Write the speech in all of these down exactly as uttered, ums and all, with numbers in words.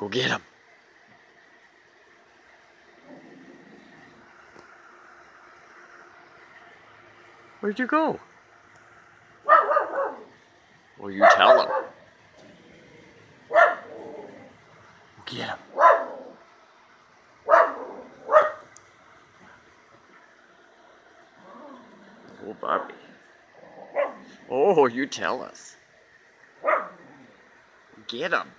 Go get him. Where'd you go? Well, you tell him. Get him. Oh, Bobby. Oh, you tell us. Get him.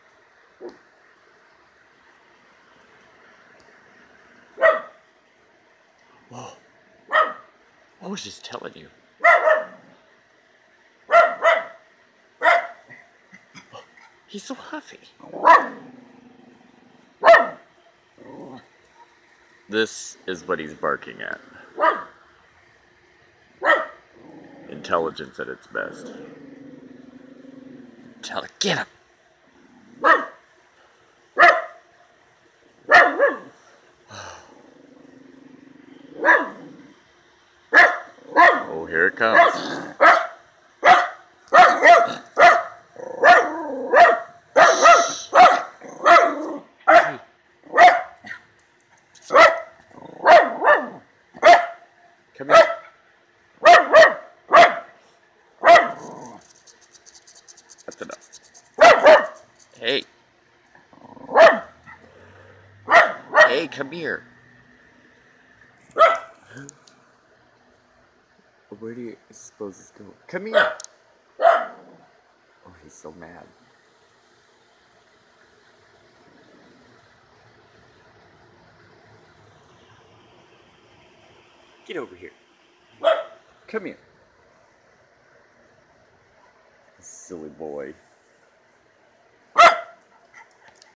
Whoa. I was just telling you. Oh, he's so huffy. This is what he's barking at. Intelligence at its best. Tell it, get him. Oh, here it comes. Come here. That's enough. Hey. Hey, come here. Where do you suppose it's going? Come here. Oh, he's so mad. Get over here. Come here. Silly boy.